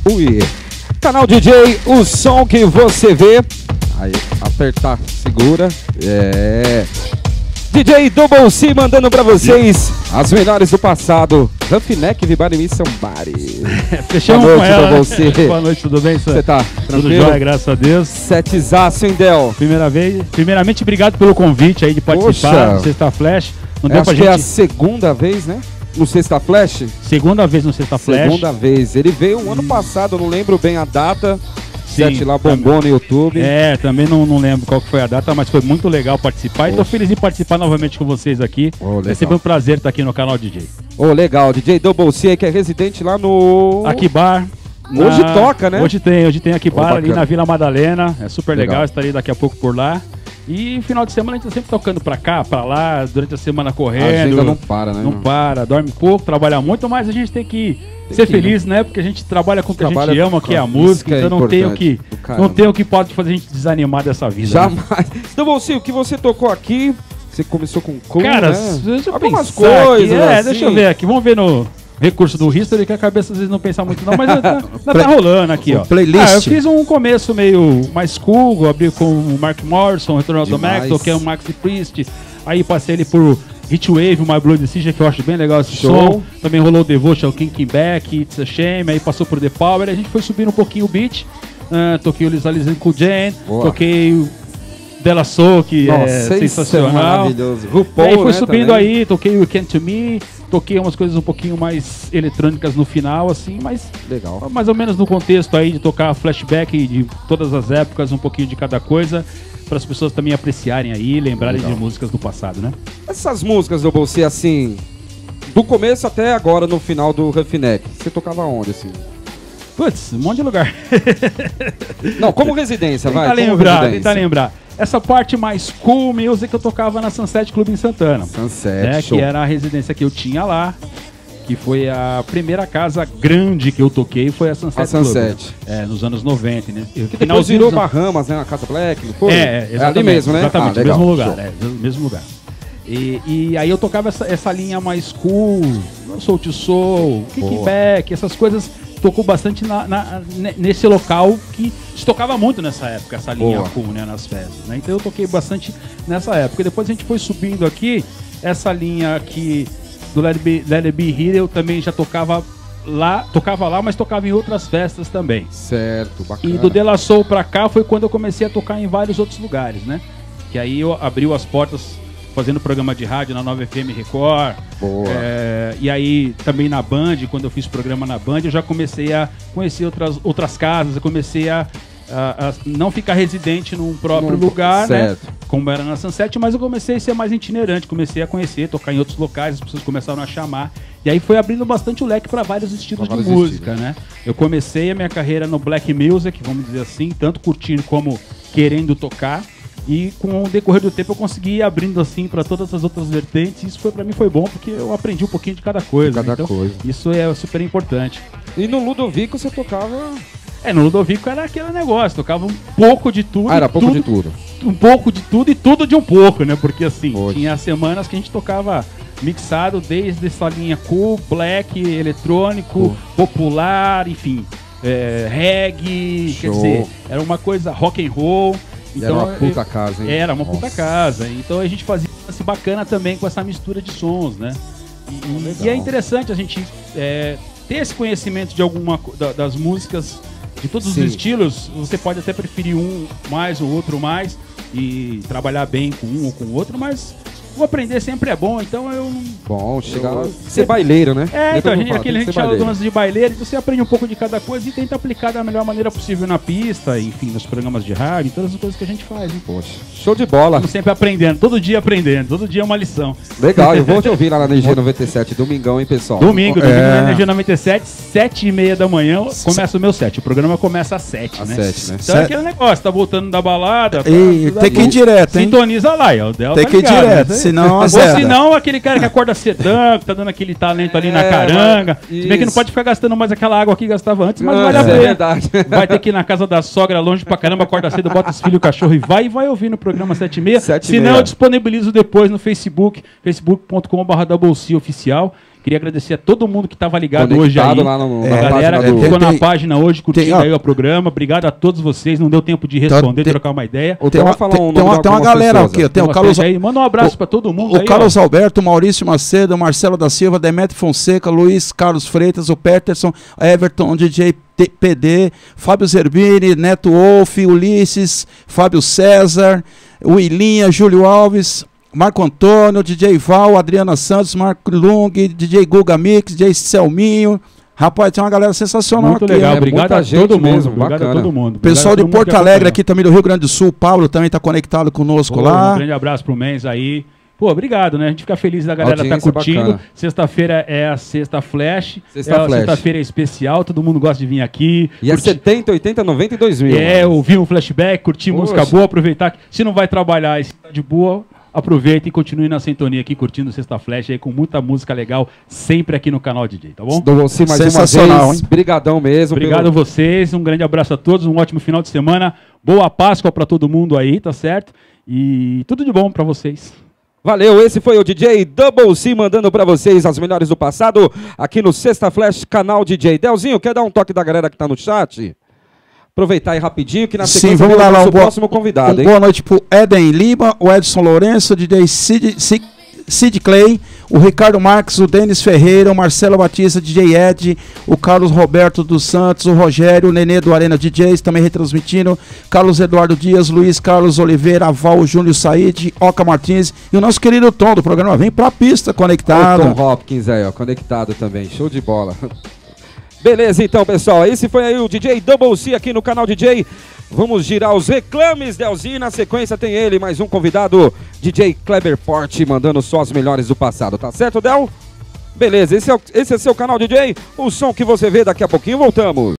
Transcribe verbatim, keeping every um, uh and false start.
Ui. Canal D J, o som que você vê. Aí, apertar, segura. É. D J Double C mandando pra vocês as melhores do passado. Roughneck Vibari Somebody. Fechamos com ela. Boa noite, né? Boa noite, tudo bem, Sam? Você tá Tudo tranquilo? jóia, graças a Deus. Setezaço, hein, Del? Primeira vez. Primeiramente, obrigado pelo convite aí de participar Poxa. do Sexta Flash. Não Eu deu acho pra que gente... é a segunda vez, né? No Sexta Flash? Segunda vez no Sexta Flash. Segunda vez. Ele veio um ano passado, eu não lembro bem a data. Sim, Sete lá bombou no YouTube. É, também não, não lembro qual que foi a data, mas foi muito legal participar. E tô feliz em participar novamente com vocês aqui. Oh, é sempre um prazer estar aqui no canal D J. Ô, oh, legal. D J Double C, que é residente lá no... Akibar. Hoje na... toca, né? Hoje tem, hoje tem Akibar oh, ali na Vila Madalena. É super legal, legal. estarei daqui a pouco por lá. E final de semana a gente tá sempre tocando pra cá, pra lá, durante a semana correndo. A agenda não para, né? Não para, dorme pouco, trabalha muito, mas a gente tem que tem ser que, feliz, né? Porque a gente trabalha com o que trabalha a gente ama, que é a música, então é não tem o que não tem o que pode fazer a gente desanimar dessa vida. Jamais. Né? Então, você, o que você tocou aqui, você começou com cool, Cara, né? deixa eu algumas pensar coisas. Aqui. É, assim. deixa eu ver aqui, vamos ver no recurso do History, que a cabeça às vezes não pensa muito não, mas ainda tá, tá rolando aqui, ó. Playlist. Ah, eu fiz um começo meio mais cool, abri com o Mark Morrison, Retorno do Mac, toquei o Max Priest, aí passei ele por Heatwave, My Blood Decision, que eu acho bem legal esse Show. som. Também rolou o Devotion, Kicking Back, It's a Shame, aí passou por The Power, a gente foi subindo um pouquinho o beat, uh, toquei o Lisa Lisa com o Jane, toquei o Della Soul, que Nossa, é sensacional. É maravilhoso. RuPaul, aí foi né, subindo também. aí, toquei o Can't To Me, toquei umas coisas um pouquinho mais eletrônicas no final, assim, mas legal. Mais ou menos no contexto aí de tocar flashback de todas as épocas, um pouquinho de cada coisa, para as pessoas também apreciarem aí, lembrarem legal. De músicas do passado, né? Essas músicas do Bolsê, assim, do começo até agora, no final do Roughneck, você tocava onde, assim? Putz, um monte de lugar. Não, como residência, vai. Tentar lembrar, tentar lembrar. Essa parte mais cool music eu tocava na Sunset Club em Santana. Sunset, né, show. Que era a residência que eu tinha lá, que foi a primeira casa grande que eu toquei, foi a Sunset, a Sunset. Club. É, nos anos noventa, né? Que depois virou Bahamas, né, na Casa Black, não foi? É, exatamente, é ali mesmo, né? Exatamente, ah, mesmo lugar, é, mesmo lugar. E, e aí eu tocava essa, essa linha mais cool, Soul to Soul, Kickback, essas coisas. Tocou bastante na, na, nesse local que se tocava muito nessa época, essa linha Boa. cool, né, nas festas, né? Então eu toquei bastante nessa época. E depois a gente foi subindo aqui, essa linha aqui do Let It Be, Let It Be Here, eu também já tocava lá, tocava lá, mas tocava em outras festas também. Certo, bacana. E do De La Soul pra cá foi quando eu comecei a tocar em vários outros lugares, né? Que aí eu abriu as portas fazendo programa de rádio na nove F M Record. Boa. É, e aí também na Band, quando eu fiz programa na Band, eu já comecei a conhecer outras, outras casas, eu comecei a, a, a não ficar residente num próprio Não, lugar, certo. né? Como era na Sunset, mas eu comecei a ser mais itinerante, comecei a conhecer, tocar em outros locais, as pessoas começaram a chamar. E aí foi abrindo bastante o leque para vários estilos pra de vários música, estilos. né? Eu comecei a minha carreira no Black Music, vamos dizer assim, tanto curtindo como querendo tocar. E com o decorrer do tempo eu consegui ir abrindo assim para todas as outras vertentes. Isso foi para mim foi bom porque eu aprendi um pouquinho de cada coisa. De cada né? Então, coisa. Isso é super importante. E no Ludovico você tocava? É, no Ludovico era aquele negócio, tocava um pouco de tudo. Ah, era pouco tudo, de tudo. Um pouco de tudo e tudo de um pouco, né? Porque assim, Poxa. tinha semanas que a gente tocava mixado desde essa linha cool, black, eletrônico, oh. popular, enfim, é, reggae, Show. Quer dizer, era uma coisa rock and roll. Então, era uma puta casa, hein? Era uma Nossa. puta casa. Então a gente fazia esse bacana também com essa mistura de sons, né? E, e é interessante a gente é, ter esse conhecimento de alguma da, das músicas, de todos Sim. os estilos. Você pode até preferir um mais, o outro mais, e trabalhar bem com um ou com o outro, mas vou aprender sempre é bom, então eu não... Bom, chegar lá... Ser baileiro, né? É, então, a gente, aquele a gente chama baileiro. lance de baileiro, você aprende um pouco de cada coisa e tenta aplicar da melhor maneira possível na pista, enfim, nos programas de rádio, todas as coisas que a gente faz, hein? Poxa, show de bola. Estamos sempre aprendendo, todo dia aprendendo, todo dia é uma lição. Legal, eu vou te ouvir lá na Energia noventa e sete, domingão, hein, pessoal? Domingo, domingo é. na Energia noventa e sete, sete e meia da manhã, começa o meu set. O programa começa às sete, às né? sete, né? Então é aquele negócio, tá voltando da balada... E tá, tem que ir direto, hein? Sintoniza lá, ó, o Del Tem tá que ir ligado, direto, né? senão Ou azeda. senão aquele cara que acorda cedão, que tá dando aquele talento ali É, na caranga. mas- Se bem que não isso. pode ficar gastando mais aquela água que gastava antes, mas Não, vale a isso é pena. verdade. Vai ter que ir na casa da sogra, longe pra caramba, acorda cedo, bota os filhos e o cachorro e vai e vai ouvir no programa sete e meia. Sete e Se não, meia. eu disponibilizo depois no Facebook, facebook ponto com barra Double C oficial. Queria agradecer a todo mundo que estava ligado Conectado hoje aí. Lá no, é, na a galera página que do... ficou tem, na página hoje, curtindo tem, ó, aí o programa. Obrigado a todos vocês. Não deu tempo de responder, tem, trocar uma ideia. Tem uma, falar um tem uma, tem uma galera aqui. Tem o Carlos, aí. Manda um abraço para todo mundo. O aí, Carlos ó. Alberto, Maurício Macedo, Marcelo da Silva, Demetrio Fonseca, Luiz Carlos Freitas, o Peterson, Everton, D J P D, Fábio Zerbini, Neto Wolf, Ulisses, Fábio César, Willinha, Júlio Alves, Marco Antônio, D J Val, Adriana Santos, Marco Lung, D J Guga Mix, D J Selminho. Rapaz, tem uma galera sensacional Muito aqui. legal, é, obrigado a todo mundo. Obrigado a todo mundo. Pessoal de Porto Alegre aqui também do Rio Grande do Sul, Paulo também está conectado conosco. Pô, lá. Um grande abraço pro Menz aí. Pô, obrigado, né? A gente fica feliz da galera estar tá curtindo. Sexta-feira é a Sexta Flash. Sexta é Flash. Sexta-feira é especial, todo mundo gosta de vir aqui. E curtir. É setenta, oitenta, noventa e dois mil. É, mano. Ouvir um flashback, curtir Poxa. música boa, aproveitar. Se não vai trabalhar e se tá de boa, aproveita e continue na sintonia aqui, curtindo Sexta Flash aí, com muita música legal, sempre aqui no canal D J, tá bom? Do você mais Sensacional, uma vez. Hein? Brigadão mesmo. Obrigado pelo... a vocês, um grande abraço a todos, um ótimo final de semana. Boa Páscoa pra todo mundo aí, tá certo? E tudo de bom pra vocês. Valeu, esse foi o D J Double C mandando pra vocês as melhores do passado aqui no Sexta Flash, canal D J. Delzinho, quer dar um toque da galera que tá no chat? Aproveitar aí rapidinho que na sequência Sim, vamos lá, lá, o um próximo convidado. Um hein? Boa noite pro Eden Lima, o Edson Lourenço, o D J Sid, Sid, Sid Clay, o Ricardo Marques, o Denis Ferreira, o Marcelo Batista, D J Ed, o Carlos Roberto dos Santos, o Rogério, o Nenê do Arena D Js, também retransmitindo, Carlos Eduardo Dias, Luiz Carlos Oliveira, Val Júnior Said, Oca Martins e o nosso querido Tom do programa Vem Pra Pista, conectado. O Tom Hopkins aí, ó, conectado também, show de bola. Beleza, então, pessoal, esse foi aí o D J Double C aqui no canal D J. Vamos girar os reclames, Delzinho. Na sequência tem ele, mais um convidado, D J Kleber Forte, mandando só as melhores do passado. Tá certo, Del? Beleza, esse é, o, esse é seu canal D J. O som que você vê daqui a pouquinho, voltamos.